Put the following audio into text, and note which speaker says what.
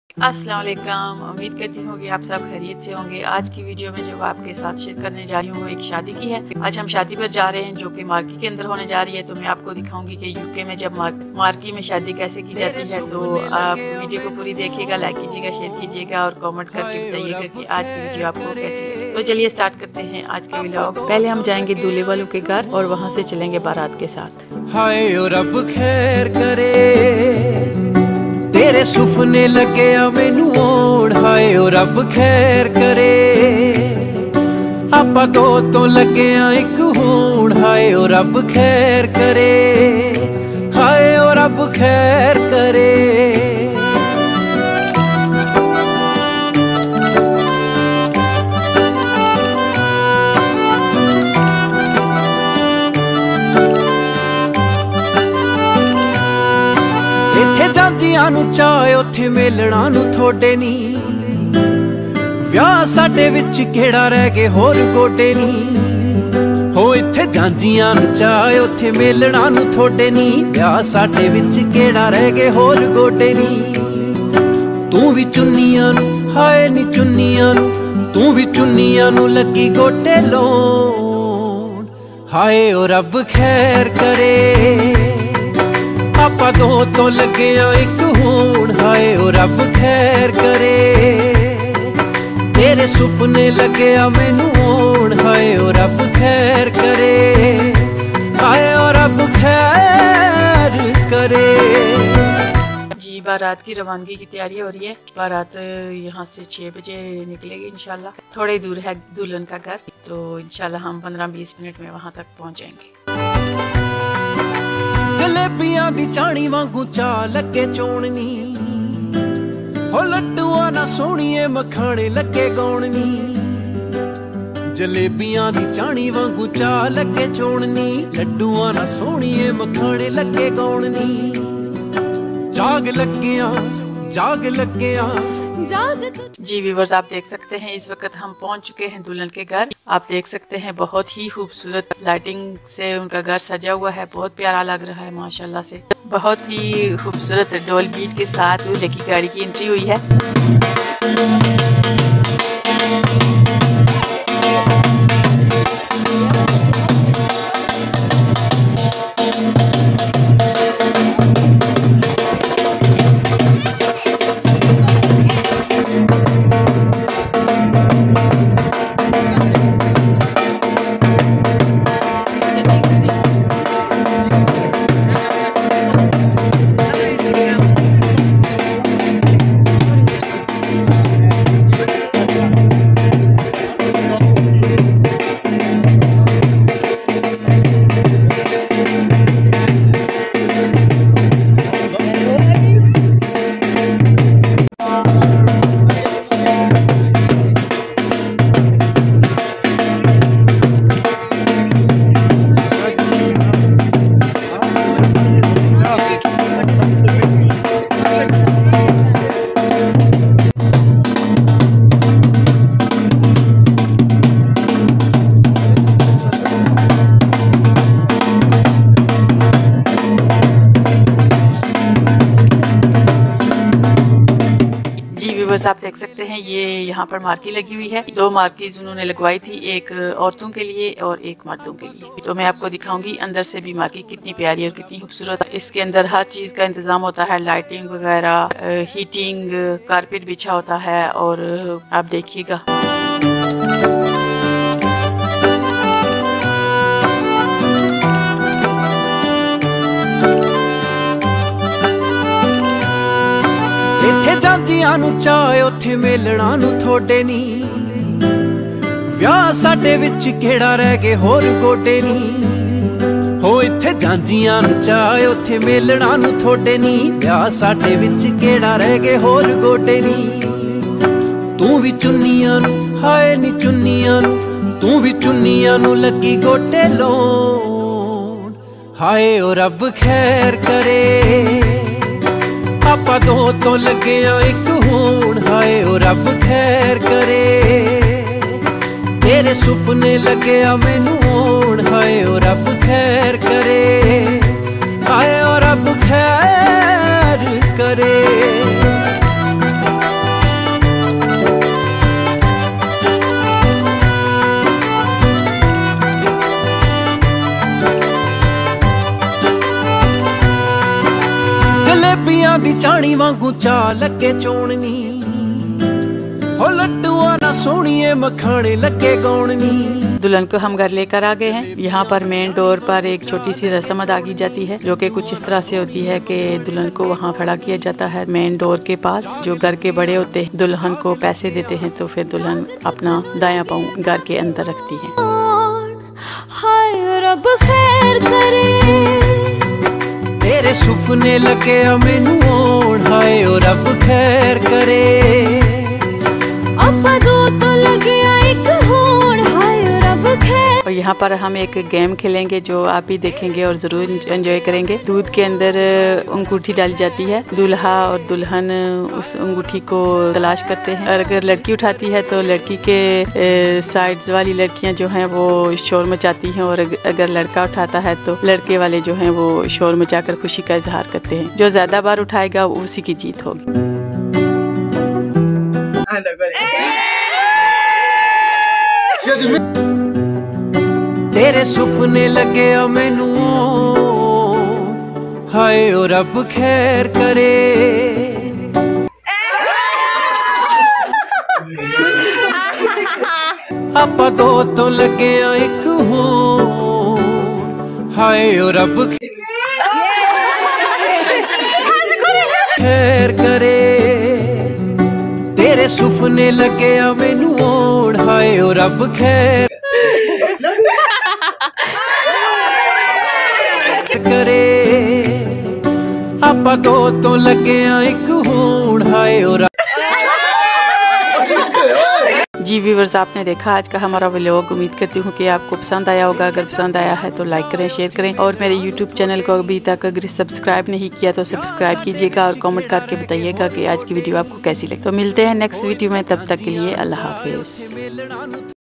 Speaker 1: अस्सलाम वालेकुम। उम्मीद करती हूँ कि आप सब खैरियत से होंगे। आज की वीडियो में जो आपके साथ शेयर करने जा रही हूँ वो एक शादी की है। आज हम शादी पर जा रहे हैं जो कि मार्की के अंदर होने जा रही है। तो मैं आपको दिखाऊंगी कि यूके में जब मार्की में शादी कैसे की जाती है। तो आप वीडियो को पूरी देखिएगा, लाइक कीजिएगा, शेयर कीजिएगा और कॉमेंट करके बताइएगा कि आज की वीडियो आपको कैसी लगी। तो चलिए स्टार्ट करते हैं आज के व्लॉग। पहले हम जाएंगे दूल्हे वालों के घर और वहाँ से चलेंगे बारात के साथ।
Speaker 2: हाय रब खैर करे तेरे सुपने लगे मैनू ओण। हाय रब खैर करे आपां दो तो लगे एक होण। हाय रब खैर करे, हाय रब खैर करे। ਜਾਂਜੀਆਂ ਨੂੰ ਚਾਹ ਉੱਥੇ ਮੇਲਣਾ ਨੂੰ ਥੋੜੇ ਨੀ, ਵਿਆਹ ਸਾਡੇ ਵਿੱਚ ਕਿਹੜਾ ਰਹਿ ਗਏ ਹੋਰ ਗੋਡੇ ਨੀ। ਹੋ ਇੱਥੇ ਜਾਂਜੀਆਂ ਨੂੰ ਚਾਹ ਉੱਥੇ ਮੇਲਣਾ ਨੂੰ ਥੋੜੇ ਨੀ, ਵਿਆਹ ਸਾਡੇ ਵਿੱਚ ਕਿਹੜਾ ਰਹਿ ਗਏ ਹੋਰ ਗੋਡੇ ਨੀ। ਤੂੰ ਵੀ ਚੁੰਨੀਆਂ ਨੂੰ, ਹਾਏ ਨੀ ਚੁੰਨੀਆਂ ਨੂੰ, ਤੂੰ ਵੀ ਚੁੰਨੀਆਂ ਨੂੰ ਲੱਗੀ ਗੋਟੇ ਲਾਉਣ। ਹਾਏ ਓ ਰੱਬ ਖੈਰ ਕਰੇ आपा दो तो लगे एक होण। हाय ओ रब खैर करे तेरे सुपने लगे मैनू ओण। हाय ओ रब खैर करे, हाय ओ रब खैर करे।
Speaker 1: जी, बारात की रवानगी की तैयारी हो रही है। बारात यहाँ से 6 बजे निकलेगी इंशाल्लाह। थोड़ी दूर है दुल्हन का घर, तो इंशाल्लाह हम 15-20 मिनट में वहाँ तक पहुँच जाएंगे।
Speaker 2: जलेबियां दी चाणी वांगू चा लगे चोणनी, हो लड्डूआं ना सोहणीए मखाणे लगे गौणनी। जलेबियां दी चाणी वांगू चा लगे चोणनी, लड्डूआं ना सोहणीए मखाणे लगे गौणनी। जाग लग्गियां जाग लग्गियां जाग।
Speaker 1: जी व्यूअर्स, आप देख सकते हैं इस वक्त हम पहुंच चुके हैं दुल्हन के घर। आप देख सकते हैं बहुत ही खूबसूरत लाइटिंग से उनका घर सजा हुआ है। बहुत प्यारा लग रहा है माशाल्लाह से। बहुत ही खूबसूरत डोल बीट के साथ दूल्हे की गाड़ी की एंट्री हुई है। बस आप देख सकते हैं ये यहाँ पर मार्की लगी हुई है। 2 मार्कीज उन्होंने लगवाई थी, एक औरतों के लिए और एक मर्दों के लिए। तो मैं आपको दिखाऊंगी अंदर से भी मार्की कितनी प्यारी और कितनी खूबसूरत। इसके अंदर हर चीज़ का इंतजाम होता है, लाइटिंग वगैरह, हीटिंग, कारपेट बिछा होता है। और आप देखिएगा
Speaker 2: ਜਾਂਜੀਆਂ ਨੂੰ ਚਾਹ ਉੱਥੇ ਮੇਲਣਾ ਨੂੰ ਥੋੜੇ ਨੀ, ਵਿਆਹ ਸਾਡੇ ਵਿੱਚ ਕਿਹੜਾ ਰਹਿ ਗਏ ਹੋਰ ਗੋਡੇ ਨੀ। ਹੋ ਇੱਥੇ ਜਾਂਜੀਆਂ ਨੂੰ ਚਾਹ ਉੱਥੇ ਮੇਲਣਾ ਨੂੰ ਥੋੜੇ ਨੀ, ਵਿਆਹ ਸਾਡੇ ਵਿੱਚ ਕਿਹੜਾ ਰਹਿ ਗਏ ਹੋਰ ਗੋਡੇ ਨੀ। ਤੂੰ ਵੀ ਚੁੰਨੀਆਂ ਨੂੰ, ਹਾਏ ਨੀ ਚੁੰਨੀਆਂ ਨੂੰ, ਤੂੰ ਵੀ ਚੁੰਨੀਆਂ ਨੂੰ ਲੱਗੀ ਗੋਟੇ ਲਾਉਣ। ਹਾਏ ਓ ਰੱਬ ਖੈਰ ਕਰੇ आपा दो तो लगे एक होण। हाय ओ रब खैर करे तेरे सुपने लगे मैनू ओण। हाय ओ रब खैर करे, हाय ओ रब खैर करे। रानी वांगू चा लगे चोणनी हो लड्डुआ ना सोनिए मखाने लगे गौणनी।
Speaker 1: दुल्हन को हम घर लेकर आ गए हैं। यहाँ पर मेन डोर पर एक छोटी सी रस्म अदा की जाती है जो कि कुछ इस तरह से होती है कि दुल्हन को वहाँ खड़ा किया जाता है मेन डोर के पास। जो घर के बड़े होते हैं दुल्हन को पैसे देते हैं तो फिर दुल्हन अपना दायां पाँव घर के अंदर रखती है। हाय रब खैर करे
Speaker 2: तेरे सुपने लगे मैनू होण, हाय ओ रब खैर करे
Speaker 1: आपा दो तो लगे एक होण, हाय रब खैर। और यहाँ पर हम एक गेम खेलेंगे जो आप भी देखेंगे और जरूर एंजॉय करेंगे। दूध के अंदर अंगूठी डाली जाती है, दूल्हा और दुल्हन उस अंगूठी को तलाश करते हैं और अगर लड़की उठाती है तो लड़की के साइड्स वाली लड़कियां जो हैं वो शोर मचाती हैं और अगर लड़का उठाता है तो लड़के वाले जो हैं वो शोर मचाकर खुशी का इजहार करते हैं। जो ज्यादा बार उठाएगा उसी की जीत होगी।
Speaker 2: तेरे सुपने लगे मैनू, हाय ओ रब खैर करे आपा दो तो लगे एक होण, हाय ओ रब खैर करे तेरे सुपने लगे मैनू होण, हाय ओ रब खैर करे आपा दो तो लगे एक होण, हाय ओ रब।
Speaker 1: जी व्यूअर्स, आपने देखा आज का हमारा व्लॉग। उम्मीद करती हूँ कि आपको पसंद आया होगा। अगर पसंद आया है तो लाइक करें, शेयर करें और मेरे यूट्यूब चैनल को अभी तक अगर सब्सक्राइब नहीं किया तो सब्सक्राइब कीजिएगा और कमेंट करके बताइएगा कि आज की वीडियो आपको कैसी लगी। तो मिलते हैं नेक्स्ट वीडियो में, तब तक के लिए अल्लाह हाफिज।